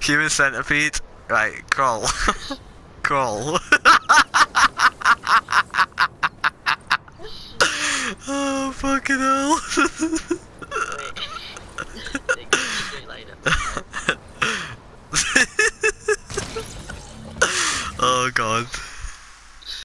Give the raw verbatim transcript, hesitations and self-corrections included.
Human Centipede. Right, crawl. Crawl. Oh, fucking hell. Oh, God.